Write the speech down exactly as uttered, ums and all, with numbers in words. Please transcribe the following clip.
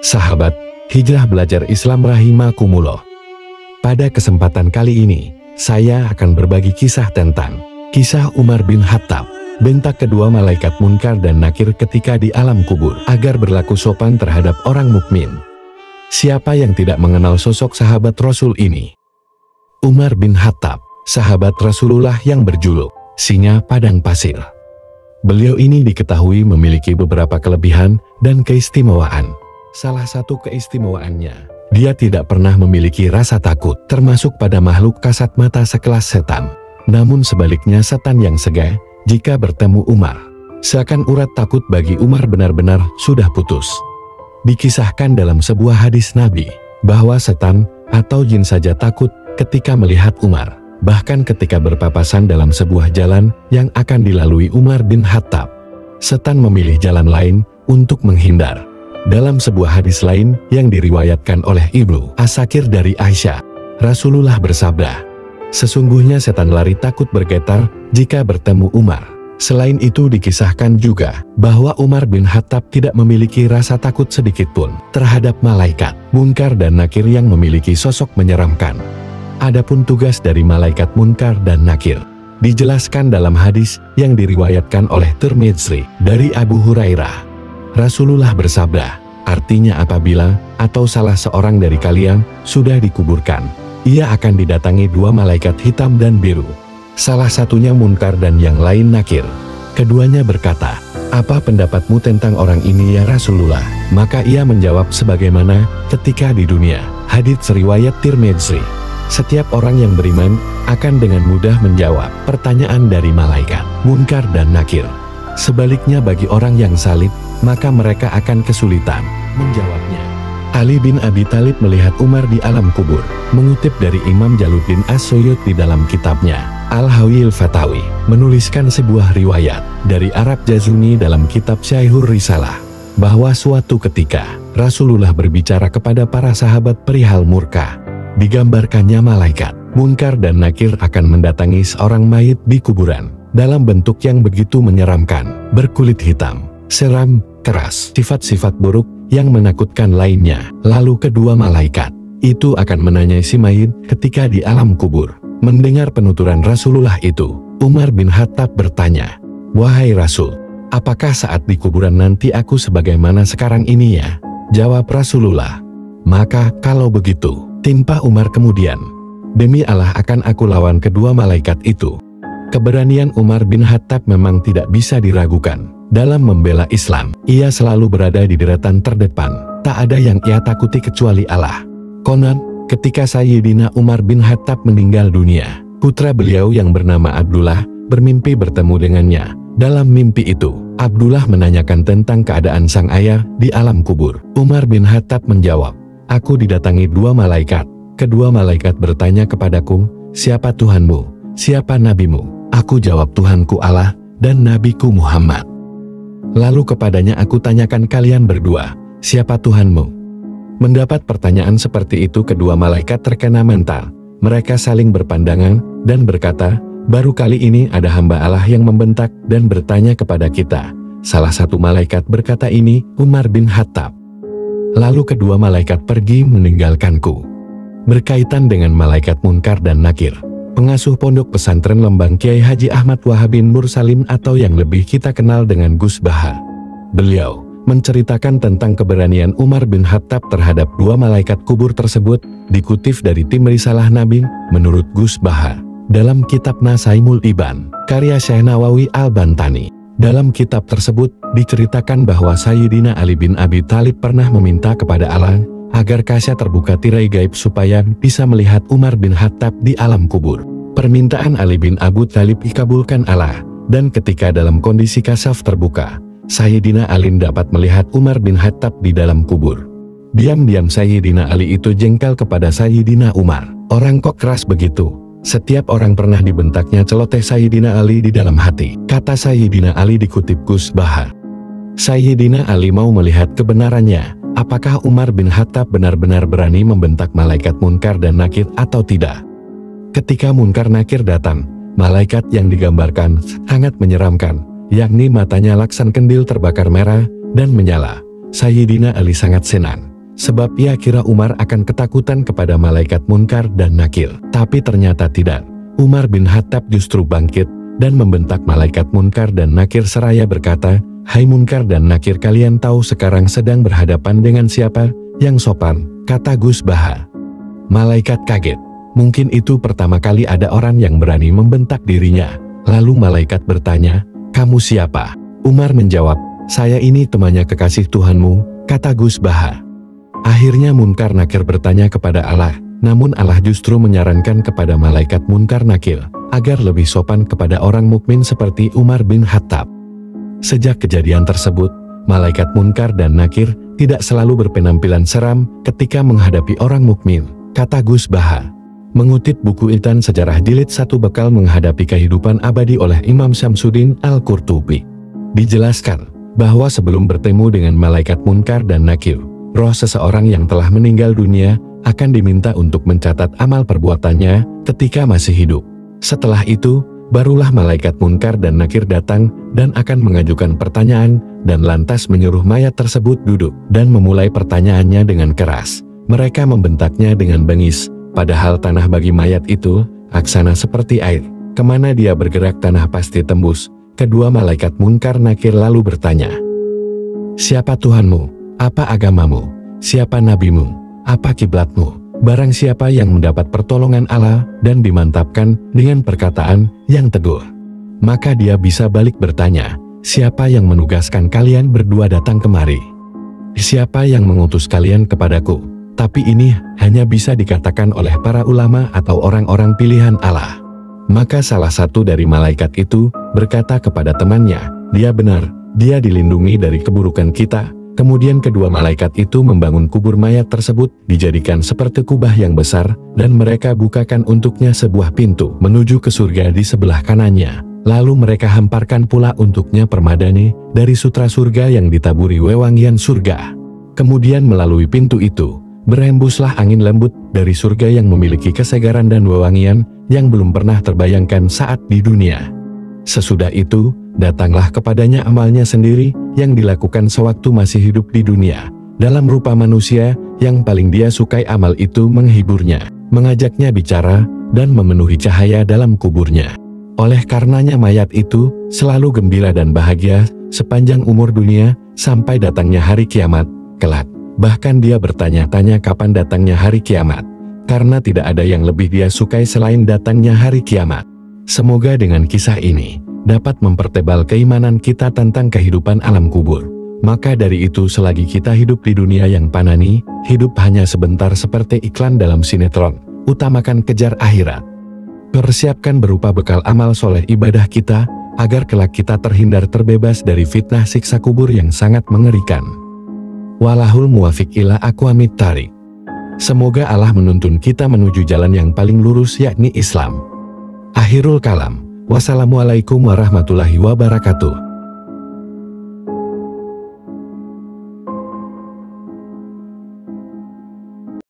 Sahabat Hijrah Belajar Islam rahimakumullah. Pada kesempatan kali ini, saya akan berbagi kisah tentang kisah Umar bin Khattab, bentak kedua malaikat Munkar dan Nakir ketika di alam kubur agar berlaku sopan terhadap orang mukmin. Siapa yang tidak mengenal sosok sahabat Rasul ini? Umar bin Khattab, sahabat Rasulullah yang berjuluk Singa Padang Pasir. Beliau ini diketahui memiliki beberapa kelebihan dan keistimewaan. Salah satu keistimewaannya, dia tidak pernah memiliki rasa takut, termasuk pada makhluk kasat mata sekelas setan. Namun sebaliknya setan yang segan jika bertemu Umar. Seakan urat takut bagi Umar benar-benar sudah putus. Dikisahkan dalam sebuah hadis Nabi, bahwa setan atau jin saja takut ketika melihat Umar. Bahkan ketika berpapasan dalam sebuah jalan yang akan dilalui Umar bin Khattab, setan memilih jalan lain untuk menghindar. Dalam sebuah hadis lain yang diriwayatkan oleh Ibnu Asakir dari Aisyah, Rasulullah bersabda, sesungguhnya setan lari takut bergetar jika bertemu Umar. Selain itu dikisahkan juga bahwa Umar bin Khattab tidak memiliki rasa takut sedikitpun terhadap malaikat Munkar dan Nakir yang memiliki sosok menyeramkan. Adapun tugas dari malaikat Munkar dan Nakir dijelaskan dalam hadis yang diriwayatkan oleh Tirmidzi dari Abu Hurairah. Rasulullah bersabda, artinya apabila atau salah seorang dari kalian sudah dikuburkan, ia akan didatangi dua malaikat hitam dan biru. Salah satunya Munkar dan yang lain Nakir. Keduanya berkata, apa pendapatmu tentang orang ini ya Rasulullah? Maka ia menjawab sebagaimana ketika di dunia. Hadits riwayat Tirmidzi. Setiap orang yang beriman akan dengan mudah menjawab pertanyaan dari malaikat Munkar dan Nakir. Sebaliknya bagi orang yang salib, maka mereka akan kesulitan menjawabnya. Ali bin Abi Thalib melihat Umar di alam kubur, mengutip dari Imam Jaluddin As-Suyuti di dalam kitabnya Al-Hawiyil Fatawi, menuliskan sebuah riwayat dari Arab Jazuni dalam kitab Syaihur Risalah, bahwa suatu ketika Rasulullah berbicara kepada para sahabat perihal murka. Digambarkannya malaikat Munkar dan Nakir akan mendatangi seorang mayit di kuburan dalam bentuk yang begitu menyeramkan, berkulit hitam, seram, keras, sifat-sifat buruk yang menakutkan lainnya. Lalu kedua malaikat itu akan menanyai si mayit ketika di alam kubur. Mendengar penuturan Rasulullah itu, Umar bin Khattab bertanya, wahai Rasul, apakah saat di kuburan nanti aku sebagaimana sekarang ini ya? Jawab Rasulullah, maka kalau begitu, timpa Umar kemudian, demi Allah akan aku lawan kedua malaikat itu. Keberanian Umar bin Khattab memang tidak bisa diragukan. Dalam membela Islam, ia selalu berada di deretan terdepan. Tak ada yang ia takuti kecuali Allah. Konon, ketika Sayyidina Umar bin Khattab meninggal dunia, putra beliau yang bernama Abdullah bermimpi bertemu dengannya. Dalam mimpi itu, Abdullah menanyakan tentang keadaan sang ayah di alam kubur. Umar bin Khattab menjawab, aku didatangi dua malaikat. Kedua malaikat bertanya kepadaku, siapa Tuhanmu? Siapa nabimu? Aku jawab, Tuhanku Allah dan nabiku Muhammad. Lalu kepadanya aku tanyakan, kalian berdua, siapa Tuhanmu? Mendapat pertanyaan seperti itu kedua malaikat terkena mental. Mereka saling berpandangan dan berkata, baru kali ini ada hamba Allah yang membentak dan bertanya kepada kita. Salah satu malaikat berkata, ini Umar bin Khattab. Lalu kedua malaikat pergi meninggalkanku. Berkaitan dengan malaikat Munkar dan Nakir, pengasuh pondok pesantren Lembang Kiai Haji Ahmad Wahab bin Mursalim atau yang lebih kita kenal dengan Gus Baha. Beliau menceritakan tentang keberanian Umar bin Khattab terhadap dua malaikat kubur tersebut, dikutip dari tim Risalah Nabi, menurut Gus Baha, dalam kitab Nasaimul Iban, karya Syekh Nawawi Al-Bantani. Dalam kitab tersebut, diceritakan bahwa Sayyidina Ali bin Abi Thalib pernah meminta kepada Allah agar kaca terbuka tirai gaib supaya bisa melihat Umar bin Khattab di alam kubur. Permintaan Ali bin Abu Thalib dikabulkan Allah, dan ketika dalam kondisi kasaf terbuka, Sayyidina Ali dapat melihat Umar bin Khattab di dalam kubur. Diam-diam Sayyidina Ali itu jengkel kepada Sayyidina Umar. Orang kok keras begitu? Setiap orang pernah dibentaknya, celoteh Sayyidina Ali di dalam hati. Kata Sayyidina Ali dikutip Gus Baha. Sayyidina Ali mau melihat kebenarannya. Apakah Umar bin Khattab benar-benar berani membentak malaikat Munkar dan Nakir atau tidak? Ketika Munkar Nakir datang, malaikat yang digambarkan sangat menyeramkan, yakni matanya laksan kendil terbakar merah dan menyala. Sayyidina Ali sangat senang. sebab ia kira Umar akan ketakutan kepada malaikat Munkar dan Nakir. Tapi ternyata tidak. Umar bin Khattab justru bangkit dan membentak malaikat Munkar dan Nakir seraya berkata, "Hai Munkar dan Nakir, kalian tahu sekarang sedang berhadapan dengan siapa? Yang sopan," kata Gus Baha. Malaikat kaget. Mungkin itu pertama kali ada orang yang berani membentak dirinya. Lalu malaikat bertanya, "Kamu siapa?" Umar menjawab, "Saya ini temannya kekasih Tuhanmu," kata Gus Baha. Akhirnya Munkar Nakir bertanya kepada Allah, namun Allah justru menyarankan kepada malaikat Munkar Nakir agar lebih sopan kepada orang mukmin seperti Umar bin Khattab. Sejak kejadian tersebut, malaikat Munkar dan Nakir tidak selalu berpenampilan seram ketika menghadapi orang mukmin, kata Gus Baha. Mengutip buku Intan Sejarah Jilid satu Bekal Menghadapi Kehidupan Abadi oleh Imam Syamsuddin Al-Qurtubi, dijelaskan bahwa sebelum bertemu dengan malaikat Munkar dan Nakir, roh seseorang yang telah meninggal dunia akan diminta untuk mencatat amal perbuatannya ketika masih hidup. Setelah itu, barulah malaikat Munkar dan Nakir datang dan akan mengajukan pertanyaan dan lantas menyuruh mayat tersebut duduk dan memulai pertanyaannya dengan keras. Mereka membentaknya dengan bengis, padahal tanah bagi mayat itu aksana seperti air. Kemana dia bergerak tanah pasti tembus. Kedua malaikat Munkar Nakir lalu bertanya, "Siapa Tuhanmu? Apa agamamu? Siapa nabimu? Apa kiblatmu?" Barang siapa yang mendapat pertolongan Allah dan dimantapkan dengan perkataan yang teguh, maka dia bisa balik bertanya, "Siapa yang menugaskan kalian berdua datang kemari? Siapa yang mengutus kalian kepadaku?" Tapi ini hanya bisa dikatakan oleh para ulama atau orang-orang pilihan Allah. Maka salah satu dari malaikat itu berkata kepada temannya, "Dia benar, dia dilindungi dari keburukan kita." Kemudian kedua malaikat itu membangun kubur mayat tersebut, dijadikan seperti kubah yang besar, dan mereka bukakan untuknya sebuah pintu menuju ke surga di sebelah kanannya. Lalu mereka hamparkan pula untuknya permadani dari sutra surga yang ditaburi wewangian surga. Kemudian melalui pintu itu, berembuslah angin lembut dari surga yang memiliki kesegaran dan wewangian yang belum pernah terbayangkan saat di dunia. Sesudah itu, datanglah kepadanya amalnya sendiri yang dilakukan sewaktu masih hidup di dunia. Dalam rupa manusia, yang paling dia sukai amal itu menghiburnya, mengajaknya bicara, dan memenuhi cahaya dalam kuburnya. Oleh karenanya mayat itu selalu gembira dan bahagia sepanjang umur dunia sampai datangnya hari kiamat kelak. Bahkan dia bertanya-tanya kapan datangnya hari kiamat, karena tidak ada yang lebih dia sukai selain datangnya hari kiamat. Semoga dengan kisah ini dapat mempertebal keimanan kita tentang kehidupan alam kubur. Maka dari itu selagi kita hidup di dunia yang panani, hidup hanya sebentar seperti iklan dalam sinetron, utamakan kejar akhirat. Persiapkan berupa bekal amal soleh ibadah kita, agar kelak kita terhindar terbebas dari fitnah siksa kubur yang sangat mengerikan. Walahul muwafiq ila aqwamit thariq. Semoga Allah menuntun kita menuju jalan yang paling lurus yakni Islam. Akhirul kalam. Wassalamualaikum warahmatullahi wabarakatuh.